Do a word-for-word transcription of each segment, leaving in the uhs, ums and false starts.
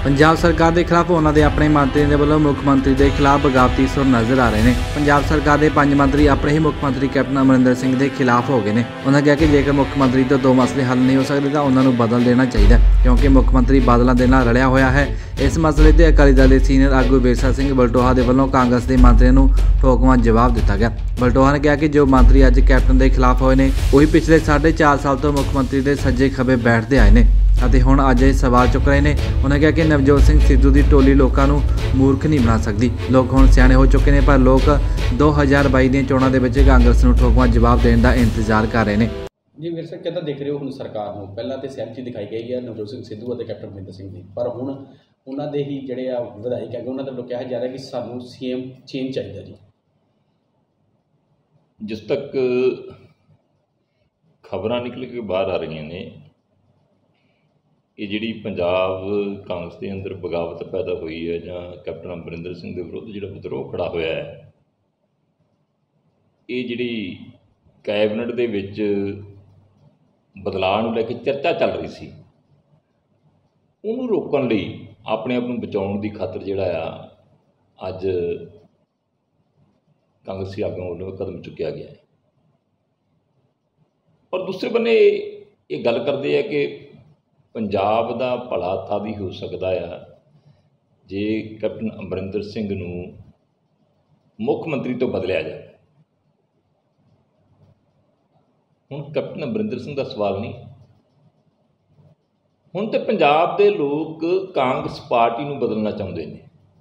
पंजाब सरकार के खिलाफ उन्होंने अपने मंत्रियों के वलों मुख्य मंत्री के खिलाफ बगावती सुर नज़र आ रहे हैं। पंजाब सरकार के पांच मंत्री अपने ही मुख्य मंत्री कैप्टन अमरिंदर सिंह के खिलाफ हो गए हैं। उन्होंने कहा कि जेकर मुख्य मंत्री तो दो मसले हल नहीं हो सकते तो उन्होंने बदल देना चाहिए, क्योंकि मुख्य मंत्री बादलों के नाल रलिया होया है। इस मसले से अकाली दल के सीनियर आगू विरसा सिंह बलटोहा के वलों कांग्रेस के मंत्रियों को ठोकवां जवाब दिता गया। बलटोहा ने कहा कि जो मंत्री अज कैप्टन के खिलाफ होए ने वही पिछले साढ़े चार साल तो मुख्य मंत्री के सज्जे खबे बैठते आए हैं ਅਤੇ ਹੁਣ ਅੱਜ ਇਹ सवाल चुक रहे हैं। उन्होंने कहा कि नवजोत सिंह सिद्धू की टोली लोगों को मूर्ख नहीं बना सकती। लोग हुण सियाणे हो चुके हैं, पर लोग दो हज़ार बाई दी चोणों के विच कांग्रेस को ठोकवां जवाब देने का इंतजार कर रहे हैं। जी वीर सिंह कितना देख रहे हो, हुण सरकार को पहला तो सहमति दिखाई गई है नवजोत सिंह सिद्धू और कैप्टन अमरिंदर सिंह की, पर हुण उन्होंने ही जिहड़े आ विधायक है उन्होंने वल्लों कहा जा रहा है कि सानूं सीएम चेंज चाहिए जी। जिस तक खबरां निकल के बाहर आ रही ने ये जिहड़ी पंजाब कांग्रेस के अंदर बगावत पैदा हुई है जां कैप्टन अमरिंदर सिंह के विरुद्ध जिहड़ा विद्रोह खड़ा होया है, ये जिहड़ी कैबिनेट दे विच बदलाव नूं लैके चर्चा चल रही सी, उहनूं रोकण लई अपने आप नूं बचाउण दी खातर जिहड़ा आ अज कांग्रेसी आगूआं वल्लों कदम चुकिया गया है। और दूसरे बन्ने ये गल करते हैं कि पंजाब का भला तद ही हो सकता है जे कैप्टन अमरिंदर सिंह नूं मुख्य मंत्री तो बदलिया जाए। हुण कैप्टन अमरिंदर सिंह का सवाल नहीं, हुण तो पंजाब के लोग कांग्रेस पार्टी नूं बदलना चाहते हैं।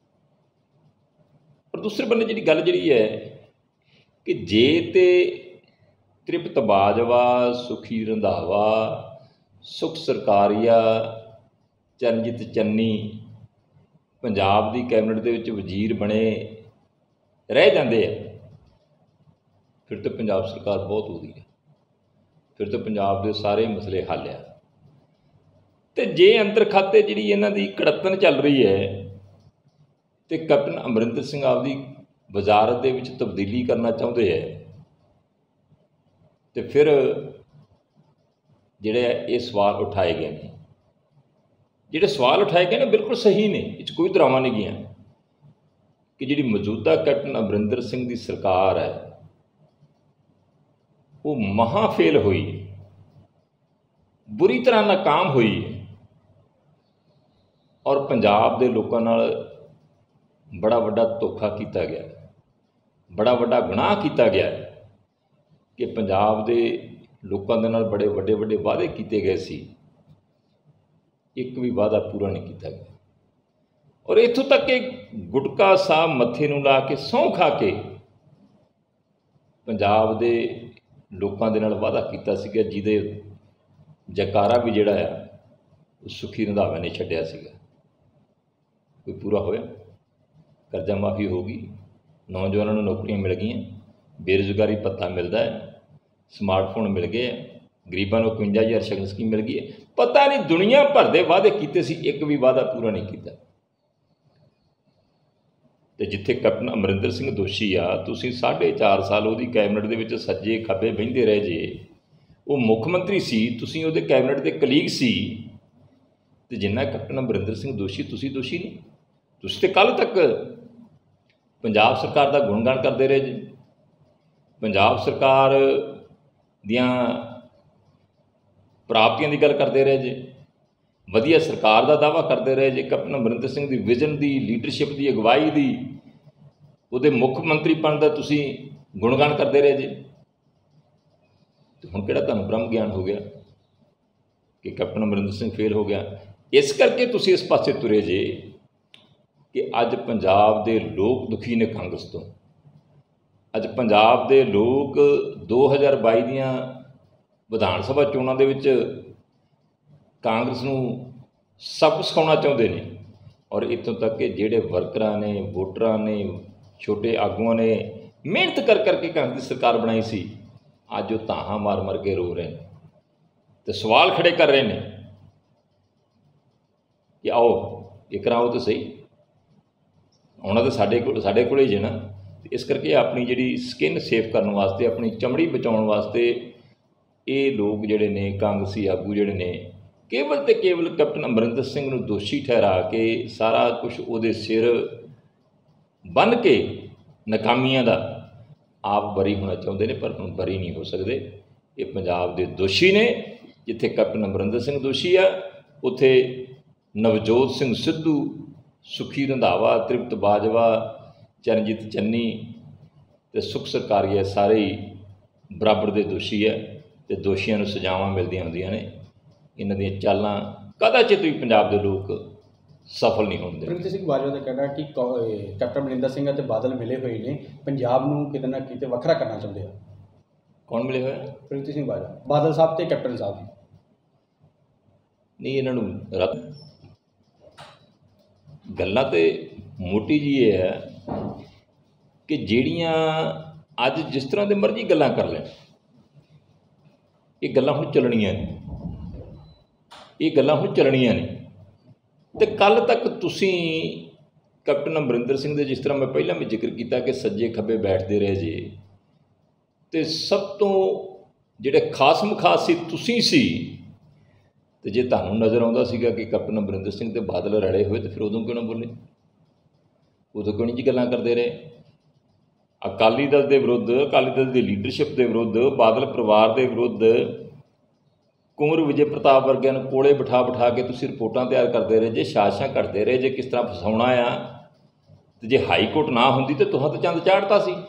पर दूसरे बन्ने जिहड़ी गल जिहड़ी है कि जे ते तृप्त बाजवा, सुखी रंधावा, सुख सरकारिया, चरणजीत चन्नी पंजाब की कैबिनेट के विच वजीर बने रह जाते हैं, फिर तो पंजाब सरकार बहुत हो गई है, फिर तो पंजाब के सारे मसले हल आ। तो जे अंतर खाते जी इन्हां दी कड़तन चल रही है तो कैप्टन अमरिंदर सिंह आपकी वजारत दे विच तब्दीली करना चाहते हैं, तो फिर जिहड़े ये सवाल उठाए गए हैं, जिहड़े सवाल उठाए गए हैं बिल्कुल सही ने, इस कोई दरावां नहीं गया कि जिहड़ी मौजूदा कैप्टन अमरिंदर सिंह की सरकार है वो महा फेल हुई है, बुरी तरह नाकाम हुई है और पंजाब के लोगों नाल बड़ा वड्डा धोखा किया गया, बड़ा वड्डा गुनाह किया गया है कि पंजाब के लोगों के नाल बड़े वड्डे वड्डे वादे किए गए सी, एक भी वादा पूरा नहीं किया गया। और इत्थों तक कि गुटका साहब मत्थे नूं ला के सौं खा के पंजाब के लोगों के नाल वादा किया सीगा, जिहदे जयकारा भी जिहड़ा आ सुखी रंधावे ने छड्डिया सीगा, कोई पूरा होया? कर्जा माफ़ी हो गई, नौजवानों को नौकरियां मिल गई, बेरोजगारी भत्ता मिलता है, स्मार्टफोन मिल गए, गरीबों को इकवंजा हज़ार शगन स्कीम मिल गई है। पता नहीं दुनिया भर के वादे किए सी, एक भी वादा पूरा नहीं किया। तो जिथे कैप्टन अमरिंदर सिंह दोषी आ, तुसीं साढ़े चार साल वो कैबिनेट के विच सज्जे खब्बे बहिंदे रह जे, वो मुख्य मंत्री सी, तुसीं उहदे कैबिनेट के कलीग सी, तो जिन्ना कैप्टन अमरिंदर सिंह दोषी तुसीं दोषी नहीं। तुसीं ते कल तक पंजाब सरकार का गुणगान करते रहे जे, पंजाब सरकार दियां प्राप्तियां की गल करते रहे जे, वधिया सरकार का दावा करते रहे जे, कैप्टन अमरिंदर सिंह की विजन की, लीडरशिप की, अगवाई की, उहदे मुख्य मंत्रीपन का तुसीं गुणगान करते रहे जे। तो हुण किहड़ा तुहानूं ब्रह्म ज्ञान हो गया कि कैप्टन अमरिंदर सिंह फेल हो गया? इस करके तुसीं इस पासे तुरे जे कि अज पंजाब के लोग दुखी ने कांग्रेस तो। अज पंजाब के लोग दो हज़ार बाई दियां विधान सभा चोणों के विच कांग्रेस नूं सब सिखाउणा चाहुंदे ने, और इत्थों तक कि जिहड़े वर्करां ने, वोटरां ने, छोटे आगूआं ने मेहनत कर करके कांग्रेस सरकार बनाई सी, अज वो धाहां मार मार के रो रहे हैं तो सवाल खड़े कर रहे हैं कि आओ ये कराओ तो सही, आउणा तो साडे कोल साडे कोल ही जे ना। इस करके अपनी जिहड़ी स्किन सेफ करने वास्ते, अपनी चमड़ी बचाउण वास्ते ये लोग जिहड़े ने कांग्रेसी आगू जिहड़े ने ਕੇਵਲ ਤੇ ਕੇਵਲ ਕੈਪਟਨ ਅਮਰਿੰਦਰ ਸਿੰਘ ਨੂੰ ਦੋਸ਼ੀ ਠਹਿਰਾ ਕੇ ਸਾਰਾ ਕੁਝ ਉਹਦੇ ਸਿਰ ਬੰਨ੍ਹ ਕੇ ਨਾਕਾਮੀਆਂ ਦਾ ਆਪ ਬਰੀ ਹੋਣਾ ਚਾਹੁੰਦੇ ਨੇ, ਪਰ ਹੁਣ ਬਰੀ ਨਹੀਂ ਹੋ ਸਕਦੇ। ਇਹ ਪੰਜਾਬ ਦੇ ਦੋਸ਼ੀ ਨੇ। ਜਿੱਥੇ ਕੈਪਟਨ ਅਮਰਿੰਦਰ ਸਿੰਘ ਦੋਸ਼ੀ ਆ, ਉੱਥੇ ਨਵਜੋਤ ਸਿੰਘ ਸਿੱਧੂ, ਸੁਖੀ ਰੰਧਾਵਾ, ਤ੍ਰਿਪਤ ਬਾਜਵਾ, ਚਰਨਜੀਤ ਚੰਨੀ ਤੇ ਸੁਖ ਸਰਕਾਰੀਆ ਸਾਰੇ ਹੀ ਬਰਾਬਰ ਦੇ ਦੋਸ਼ੀ ਹੈ ਤੇ ਦੋਸ਼ੀਆਂ ਨੂੰ ਸਜ਼ਾਵਾਂ ਮਿਲਦੀਆਂ ਹੁੰਦੀਆਂ ਨੇ। ਇਹਨਾਂ ਦੀਆਂ ਚਾਲਾਂ ਕਦਾਚਿਤ ਵੀ ਪੰਜਾਬ ਦੇ ਲੋਕ ਸਫਲ ਨਹੀਂ ਹੁੰਦੇ। ਤ੍ਰਿਪਤ ਸਿੰਘ ਬਾਜਵਾ ਦਾ ਕਹਿਣਾ ਕਿ ਕੈਪਟਨ ਅਮਰਿੰਦਰ ਸਿੰਘ ਅਤੇ ਬਾਦਲ ਮਿਲੇ ਹੋਏ ਨੇ, ਪੰਜਾਬ ਨੂੰ ਕਿਤੇ ਨਾ ਕਿਤੇ ਵੱਖਰਾ ਕਰਨਾ ਚਾਹੁੰਦੇ ਆ। ਕੌਣ ਮਿਲੇ ਹੋਏ? ਤ੍ਰਿਪਤ ਸਿੰਘ ਬਾਜਵਾ, ਬਾਦਲ ਸਾਹਿਬ ਤੇ ਕੈਪਟਨ ਸਾਹਿਬ। ਨਹੀਂ, ਇਹਨਾਂ ਨੂੰ ਰੱਬ ਗੱਲਾਂ ਤੇ ਮੋਟੀ ਜੀ ਇਹ ਹੈ ਕਿ ਜਿਹੜੀਆਂ ਅੱਜ ਜਿਸ ਤਰ੍ਹਾਂ ਦੇ ਮਰਜ਼ੀ ਗੱਲਾਂ ਕਰ ਲੈਣ, ਇਹ ਗੱਲਾਂ ਹੁਣ ਚੱਲਣੀਆਂ ਨੇ, ਇਹ ਗੱਲਾਂ ਹੁਣ ਚੱਲਣੀਆਂ ਨੇ। ਅਤੇ ਕੱਲ੍ਹ ਤੱਕ ਤੁਸੀਂ ਕੈਪਟਨ ਅਮਰਿੰਦਰ ਸਿੰਘ ਦੇ, ਜਿਸ ਤਰ੍ਹਾਂ ਮੈਂ ਪਹਿਲਾਂ ਵੀ ਜ਼ਿਕਰ ਕੀਤਾ ਕਿ ਸੱਜੇ ਖੱਬੇ ਬੈਠਦੇ ਰਹੇ ਜੇ, ਅਤੇ ਸਭ ਤੋਂ ਜਿਹੜੇ ਖਾਸਮ ਖਾਸ ਸੀ ਤੁਸੀਂ ਸੀ। ਅਤੇ ਜੇ ਤੁਹਾਨੂੰ ਨਜ਼ਰ ਆਉਂਦਾ ਸੀਗਾ ਕਿ ਕੈਪਟਨ ਅਮਰਿੰਦਰ ਸਿੰਘ ਅਤੇ ਬਾਦਲ ਰਲੇ ਹੋਏ, ਤਾਂ ਫਿਰ ਉਦੋਂ ਕਿਉਂ ਨਾ ਬੋਲੇ? ਉਦੋਂ ਕਿਉਂ ਨਹੀਂ ਜੀ ਗੱਲਾਂ ਕਰਦੇ ਰਹੇ? ਅਕਾਲੀ ਦਲ ਦੇ ਵਿਰੁੱਧ, ਅਕਾਲੀ ਦਲ ਦੀ ਲੀਡਰਸ਼ਿਪ ਦੇ ਵਿਰੁੱਧ, ਬਾਦਲ ਪਰਿਵਾਰ ਦੇ ਵਿਰੁੱਧ, ਕੁੰਵਰ ਵਿਜੇ ਪ੍ਰਤਾਪ ਵਰਗਿਆਂ ਨੂੰ ਕੋਲੇ ਬਿਠਾ ਬਿਠਾ ਕੇ ਤੁਸੀਂ ਰਿਪੋਰਟਾਂ ਤਿਆਰ ਕਰਦੇ ਰਹੇ ਜੇ, ਸਾਜ਼ਿਸ਼ਾਂ ਕਰਦੇ ਰਹੇ ਜੇ, ਕਿਸ ਤਰ੍ਹਾਂ ਫਸਾਉਣਾ ਆ। ਅਤੇ ਜੇ ਹਾਈ ਕੋਰਟ ਨਾ ਹੁੰਦੀ ਤਾਂ ਤੁਹਾਂ ਤਾਂ ਚੰਦ ਚਾੜ੍ਹਤਾ ਸੀ।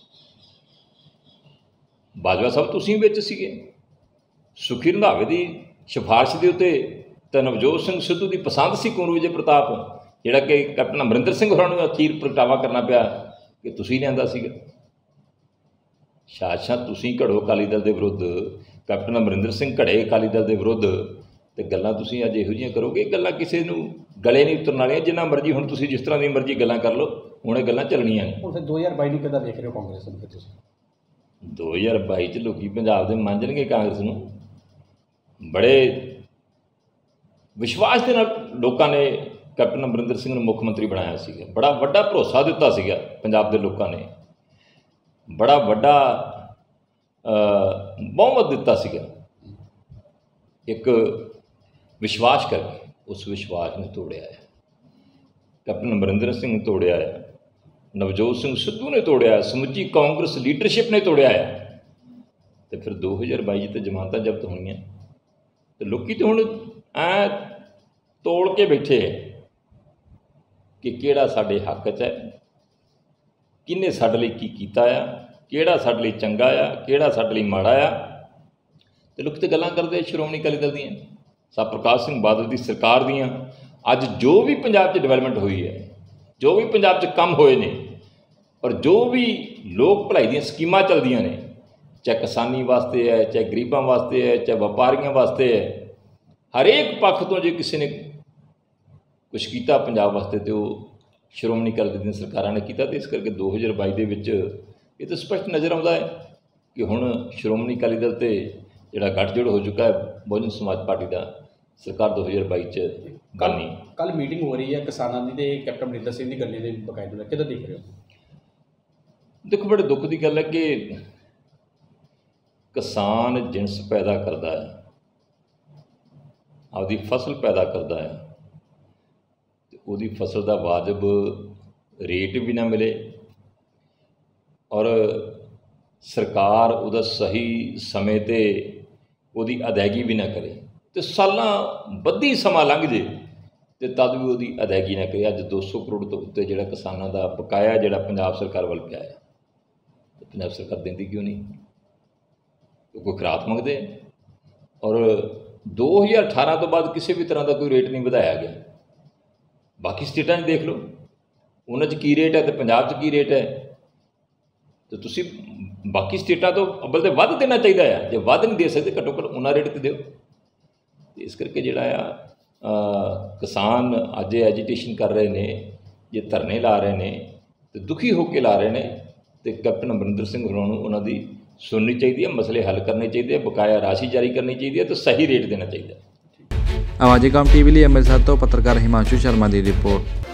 ਬਾਜਵਾ ਸਾਹਿਬ ਤੁਸੀਂ ਵਿੱਚ ਸੀਗੇ। ਸੁਖੀ ਰੰਧਾਵੇ ਦੀ ਸਿਫਾਰਿਸ਼ ਦੇ ਉੱਤੇ ਤਾਂ ਨਵਜੋਤ ਸਿੰਘ ਸਿੱਧੂ ਦੀ ਪਸੰਦ ਸੀ ਕੁੰਵਰ ਵਿਜੇ ਪ੍ਰਤਾਪ, ਜਿਹੜਾ ਕਿ ਕੈਪਟਨ ਅਮਰਿੰਦਰ ਸਿੰਘ ਹੋਰਾਂ ਨੂੰ ਅਖੀਰ ਪ੍ਰਗਟਾਵਾ ਕਰਨਾ ਪਿਆ ਕਿ ਤੁਸੀਂ ਲਿਆਂਦਾ ਸੀਗਾ। ਸਾਜ਼ਿਸ਼ਾਂ ਤੁਸੀਂ ਘੜੋ ਅਕਾਲੀ ਦਲ ਦੇ ਵਿਰੁੱਧ, ਕੈਪਟਨ ਅਮਰਿੰਦਰ ਸਿੰਘ ਘੜੇ ਅਕਾਲੀ ਦਲ ਦੇ ਵਿਰੁੱਧ, ਅਤੇ ਗੱਲਾਂ ਤੁਸੀਂ ਅੱਜ ਇਹੋ ਜਿਹੀਆਂ ਕਰੋਗੇ। ਗੱਲਾਂ ਕਿਸੇ ਨੂੰ ਗਲੇ ਨਹੀਂ ਉਤਰਨ ਵਾਲੀਆਂ। ਜਿੰਨਾ ਮਰਜ਼ੀ ਹੁਣ ਤੁਸੀਂ ਜਿਸ ਤਰ੍ਹਾਂ ਦੀ ਮਰਜ਼ੀ ਗੱਲਾਂ ਕਰ ਲਓ, ਹੁਣ ਇਹ ਗੱਲਾਂ ਚੱਲਣੀਆਂ ਨੇ। ਹੁਣ ਫਿਰ ਦੋ ਹਜ਼ਾਰ ਬਾਈ ਨੂੰ ਕਿੱਦਾਂ ਦੇਖ ਰਹੇ ਹੋ ਕਾਂਗਰਸ ਨੂੰ? ਫਿਰ ਤੁਸੀਂ ਦੋ ਹਜ਼ਾਰ ਬਾਈ 'ਚ ਲੋਕੀ ਪੰਜਾਬ ਦੇ ਮੰਨਣਗੇ ਕਾਂਗਰਸ ਨੂੰ। ਬੜੇ ਵਿਸ਼ਵਾਸ ਦੇ ਨਾਲ ਲੋਕਾਂ ਨੇ ਕੈਪਟਨ ਅਮਰਿੰਦਰ ਸਿੰਘ ਨੂੰ ਮੁੱਖ ਮੰਤਰੀ ਬਣਾਇਆ ਸੀਗਾ। ਬੜਾ ਵੱਡਾ ਭਰੋਸਾ ਦਿੱਤਾ ਸੀਗਾ ਪੰਜਾਬ ਦੇ ਲੋਕਾਂ ਨੇ, ਬੜਾ ਵੱਡਾ ਬਹੁਮਤ ਦਿੱਤਾ ਸੀਗਾ ਇੱਕ ਵਿਸ਼ਵਾਸ ਕਰਕੇ। ਉਸ ਵਿਸ਼ਵਾਸ ਨੂੰ ਤੋੜਿਆ ਹੈ ਕੈਪਟਨ ਅਮਰਿੰਦਰ ਸਿੰਘ ਨੇ, ਤੋੜਿਆ ਹੈ ਨਵਜੋਤ ਸਿੰਘ ਸਿੱਧੂ ਨੇ, ਤੋੜਿਆ ਹੈ ਸਮੁੱਚੀ ਕਾਂਗਰਸ ਲੀਡਰਸ਼ਿਪ ਨੇ, ਤੋੜਿਆ ਹੈ। ਅਤੇ ਫਿਰ ਦੋ ਹਜ਼ਾਰ ਬਾਈ 'ਚ ਤਾਂ ਜ਼ਮਾਨਤਾਂ ਜ਼ਬਤ ਹੋਣੀਆਂ, ਅਤੇ ਲੋਕੀ ਤਾਂ ਹੁਣ ਐ ਤੋੜ ਕੇ ਬੈਠੇ ਹੈ ਕਿ ਕਿਹੜਾ ਸਾਡੇ ਹੱਕ 'ਚ ਹੈ, ਕਿਹਨੇ ਸਾਡੇ ਲਈ ਕੀ ਕੀਤਾ ਆ, ਕਿਹੜਾ ਸਾਡੇ ਲਈ ਚੰਗਾ ਆ, ਕਿਹੜਾ ਸਾਡੇ ਲਈ ਮਾੜਾ ਆ। ਅਤੇ ਲੋਕ ਤਾਂ ਗੱਲਾਂ ਕਰਦੇ ਸ਼੍ਰੋਮਣੀ ਅਕਾਲੀ ਦਲ ਦੀਆਂ, ਸਾਹਿਬ ਪ੍ਰਕਾਸ਼ ਸਿੰਘ ਬਾਦਲ ਦੀ ਸਰਕਾਰ ਦੀਆਂ। ਅੱਜ ਜੋ ਵੀ ਪੰਜਾਬ 'ਚ ਡਿਵੈਲਪਮੈਂਟ ਹੋਈ ਹੈ, ਜੋ ਵੀ ਪੰਜਾਬ 'ਚ ਕੰਮ ਹੋਏ ਨੇ, ਔਰ ਜੋ ਵੀ ਲੋਕ ਭਲਾਈ ਦੀਆਂ ਸਕੀਮਾਂ ਚੱਲਦੀਆਂ ਨੇ, ਚਾਹੇ ਕਿਸਾਨੀ ਵਾਸਤੇ ਹੈ, ਚਾਹੇ ਗਰੀਬਾਂ ਵਾਸਤੇ ਹੈ, ਚਾਹੇ ਵਪਾਰੀਆਂ ਵਾਸਤੇ ਹੈ, ਹਰੇਕ ਪੱਖ ਤੋਂ ਜੇ ਕਿਸੇ ਨੇ ਕੁਛ ਕੀਤਾ ਪੰਜਾਬ ਵਾਸਤੇ, ਅਤੇ ਉਹ ਸ਼੍ਰੋਮਣੀ ਅਕਾਲੀ ਦਲ ਦੀਆਂ ਸਰਕਾਰਾਂ ਨੇ ਕੀਤਾ। ਅਤੇ ਇਸ ਕਰਕੇ ਦੋ ਹਜ਼ਾਰ ਬਾਈ ਦੇ ਵਿੱਚ ਇਹ ਤਾਂ ਸਪਸ਼ਟ ਨਜ਼ਰ ਆਉਂਦਾ ਹੈ ਕਿ ਹੁਣ ਸ਼੍ਰੋਮਣੀ ਅਕਾਲੀ ਦਲ 'ਤੇ ਜਿਹੜਾ ਗੱਠਜੋੜ ਹੋ ਚੁੱਕਾ ਹੈ ਬਹੁਜਨ ਸਮਾਜ ਪਾਰਟੀ ਦਾ, ਸਰਕਾਰ ਦੋ ਹਜ਼ਾਰ ਬਾਈ 'ਚ ਬਣਨੀ। ਕੱਲ੍ਹ ਮੀਟਿੰਗ ਹੋ ਰਹੀ ਹੈ ਕਿਸਾਨਾਂ ਦੀ ਅਤੇ ਕੈਪਟਨ ਅਮਰਿੰਦਰ ਸਿੰਘ ਦੀ ਗੱਲੇ ਦੇ ਬਕਾਇਦਾ, ਕਿੱਦਾਂ ਦੇਖ ਰਹੇ ਹੋ? ਦੇਖੋ, ਬੜੇ ਦੁੱਖ ਦੀ ਗੱਲ ਹੈ ਕਿ ਕਿਸਾਨ ਜਿਣਸ ਪੈਦਾ ਕਰਦਾ ਹੈ, ਆਪਦੀ ਫਸਲ ਪੈਦਾ ਕਰਦਾ ਹੈ, ਅਤੇ ਉਹਦੀ ਫਸਲ ਦਾ ਵਾਜਬ ਰੇਟ ਵੀ ਨਾ ਮਿਲੇ, ਔਰ ਸਰਕਾਰ ਉਹਦਾ ਸਹੀ ਸਮੇਂ 'ਤੇ ਉਹਦੀ ਅਦਾਇਗੀ ਵੀ ਨਾ ਕਰੇ, ਅਤੇ ਸਾਲਾਂ ਬੱਧੀ ਸਮਾਂ ਲੰਘ ਜੇ ਅਤੇ ਤਦ ਵੀ ਉਹਦੀ ਅਦਾਇਗੀ ਨਾ ਕਰੇ। ਅੱਜ ਦੋ ਸੌ ਕਰੋੜ ਤੋਂ ਉੱਤੇ ਜਿਹੜਾ ਕਿਸਾਨਾਂ ਦਾ ਬਕਾਇਆ ਜਿਹੜਾ ਪੰਜਾਬ ਸਰਕਾਰ ਵੱਲ ਪਿਆ ਹੈ, ਪੰਜਾਬ ਸਰਕਾਰ ਦਿੰਦੀ ਕਿਉਂ ਨਹੀਂ? ਕੋਈ ਖਰਾਤ ਮੰਗਦੇ। ਔਰ ਦੋ ਹਜ਼ਾਰ ਅਠਾਰਾਂ ਤੋਂ ਬਾਅਦ ਕਿਸੇ ਵੀ ਤਰ੍ਹਾਂ ਦਾ ਕੋਈ ਰੇਟ ਨਹੀਂ ਵਧਾਇਆ ਗਿਆ। ਬਾਕੀ ਸਟੇਟਾਂ 'ਚ ਦੇਖ ਲਓ, ਉਹਨਾਂ 'ਚ ਕੀ ਰੇਟ ਹੈ ਅਤੇ ਪੰਜਾਬ 'ਚ ਕੀ ਰੇਟ ਹੈ। ਅਤੇ ਤੁਸੀਂ ਬਾਕੀ ਸਟੇਟਾਂ ਤੋਂ ਅੱਵਲ ਤਾਂ ਵੱਧ ਦੇਣਾ ਚਾਹੀਦਾ ਆ। ਜੇ ਵੱਧ ਨਹੀਂ ਦੇ ਸਕਦੇ, ਘੱਟੋ ਘੱਟ ਉਹਨਾਂ ਰੇਟ 'ਤੇ ਦਿਓ। ਅਤੇ ਇਸ ਕਰਕੇ ਜਿਹੜਾ ਆ ਕਿਸਾਨ ਅੱਜ ਐਜੀਟੇਸ਼ਨ ਕਰ ਰਹੇ ਨੇ, ਜੇ ਧਰਨੇ ਲਾ ਰਹੇ ਨੇ, ਅਤੇ ਦੁਖੀ ਹੋ ਕੇ ਲਾ ਰਹੇ ਨੇ, ਅਤੇ ਕੈਪਟਨ ਅਮਰਿੰਦਰ ਸਿੰਘ ਹੋਰਾਂ ਨੂੰ ਉਹਨਾਂ ਦੀ ਸੁਣਨੀ ਚਾਹੀਦੀ ਹੈ, ਮਸਲੇ ਹੱਲ ਕਰਨੇ ਚਾਹੀਦੇ, ਬਕਾਇਆ ਰਾਸ਼ੀ ਜਾਰੀ ਕਰਨੀ ਚਾਹੀਦੀ ਹੈ, ਅਤੇ ਸਹੀ ਰੇਟ ਦੇਣਾ ਚਾਹੀਦਾ। ਆਵਾਜ਼ੇ ਕੌਮ ਟੀਵੀ ਲਈ ਅੰਮ੍ਰਿਤਸਰ ਤੋਂ ਪੱਤਰਕਾਰ ਹਿਮਾਂਸ਼ੂ ਸ਼ਰਮਾ ਦੀ ਰਿਪੋਰਟ।